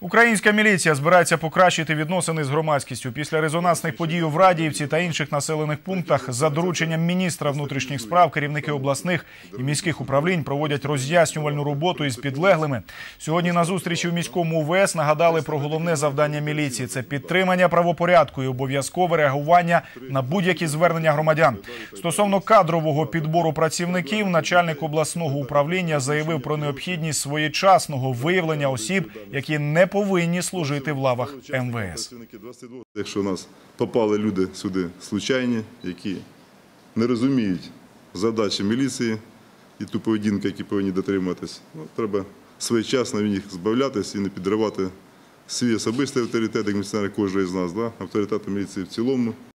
Українська міліція збирається покращити відносини з громадськістю. Після резонансних подій у Врадіївці та інших населених пунктах за дорученням міністра внутрішніх справ керівники обласних і міських управлінь проводять роз'яснювальну роботу із підлеглими. Сьогодні на зустрічі в міському УВС нагадали про головне завдання міліції – це підтримання правопорядку і обов'язкове реагування на будь-які звернення громадян. Стосовно кадрового підбору працівників, начальник обласного управління заявив про необхідність своєчасного виявлення осіб, які не повинні служити в лавах МВС. Якщо у нас попали люди сюди случайні, які не розуміють задачі міліції і ту поведінку, які повинні дотриматись, треба своєчасно від них збавлятися і не підривати свій особистий авторитет, як міліціонер кожного з нас, авторитету міліції в цілому.